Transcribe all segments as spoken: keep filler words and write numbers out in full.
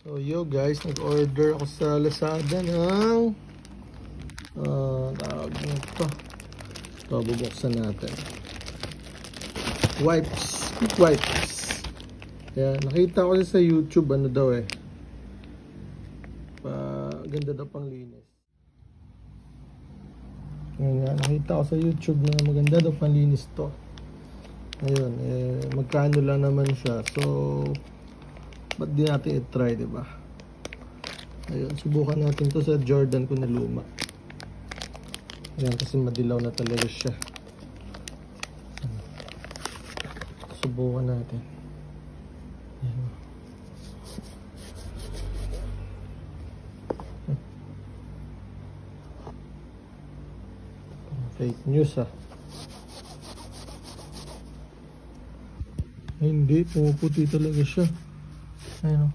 So yo guys, nag-order ako sa Lazada ng uh, tawag nito. Ito, bubuksan natin. Wipes, quick wipes. Kaya nakita ko sa YouTube, ano daw eh. Pa, ganda daw pang linis. Ngayon nga, nakita ko sa YouTube na maganda daw pang linis to. Ayun, eh, magkano lang naman siya. So, ba't di natin i-try, diba? Ayun, subukan natin to sa Jordan ko na luma. Ayan, kasi madilaw na talaga siya. Subukan natin. Ayan. Fake news ah. Ay, hindi, pumuputi talaga siya. Ayun o.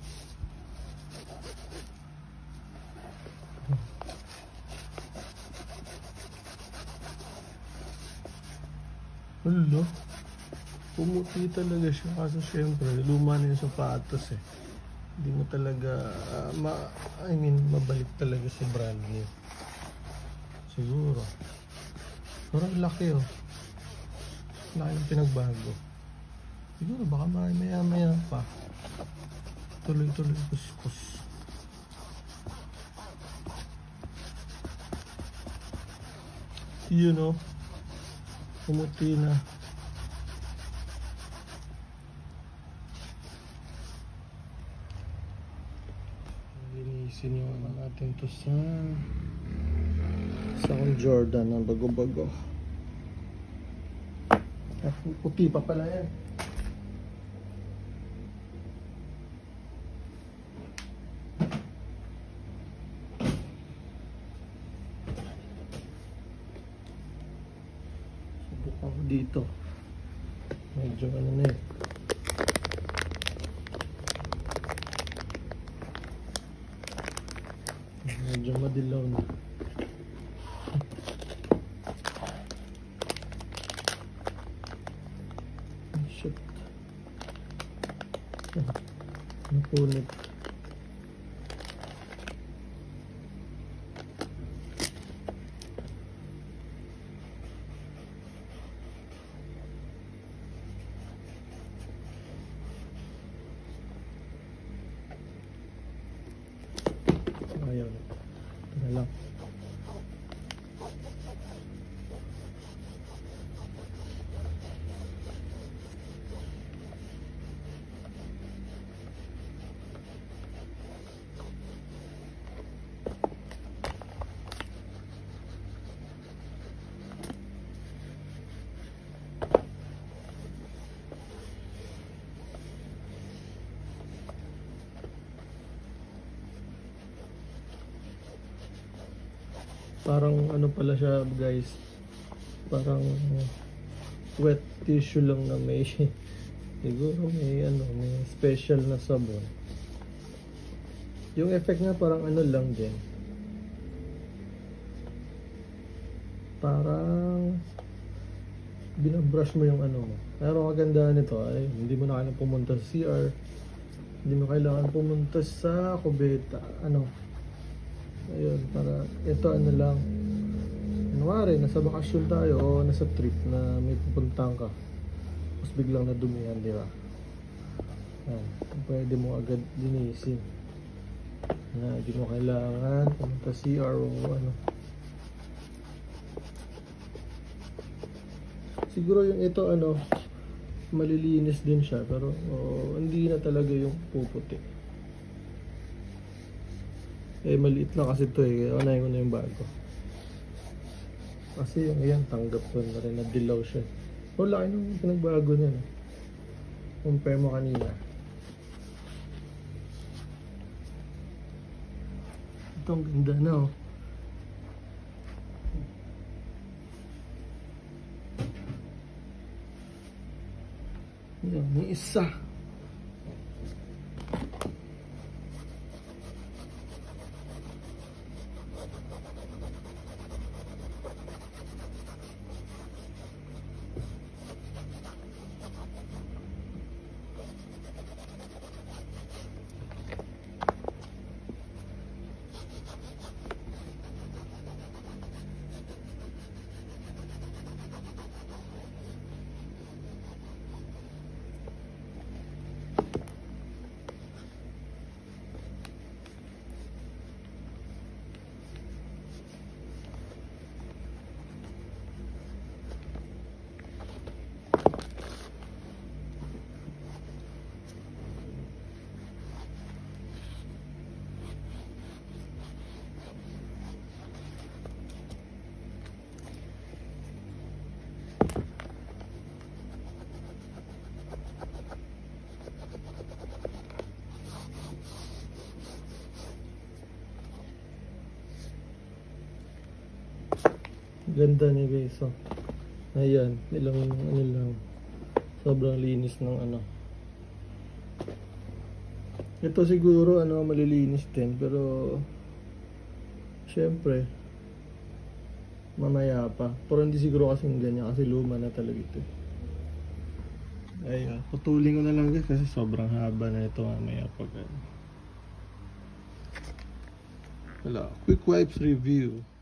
Wala. Pumuti talaga siya. Kaso syempre, luma na yung sapatos eh. Hindi mo talaga, uh, ma I mean, mabalik talaga sa brand new. Siguro. Pero laki oh. Laki ng pinagbago. Siguro baka maya maya pa. Tuloy-tuloy kuskus. Yun o. Pumuti na. Linisin yung natin to sa sa akong Jordan na bago-bago. Ah, puti pa pala yan. Ako dito medyo ano na eh, medyo madilaw na. Shit, napunit. Ayaw na. Ito na lang. Parang ano pala siya guys, parang wet tissue lang na may siguro may ano, may special na sabon. Yung effect nga parang ano lang din, parang binabrush mo yung ano mo. Pero kagandahan nito ay hindi mo na kailangan pumunta sa C R, hindi mo kailangan pumunta sa kubeta, ano. Ayun, para ito ano lang, kunwari nasa bakasyon tayo o nasa trip na may pupuntahan ka, tapos biglang nadumihan, di ba? Ayan, pwede mo agad linisin na hindi mo kailangan pumunta C R o ano. Siguro yung ito ano, malilinis din siya, pero oh, hindi na talaga yung puputi. Eh, maliit na kasi ito eh. Kaya unahin ko na yung bago. Kasi yung yan, tanggap ko na rin. Nadilaw siya. O, laki nung pinagbago niya. No? Compare mo kanina. Ito ang ganda na oh. Yan, may isa. Ganda niya guys. Oh. Ayan, ilang ano lang. Sobrang linis ng ano. Ito siguro ano malilinis din pero syempre mamaya pa. Pero hindi siguro kasing ganyan kasi luma na talaga ito. Ayun, putulin ko na lang guys kasi sobrang haba na ito mamaya pag ano. Wala, quick wipes review.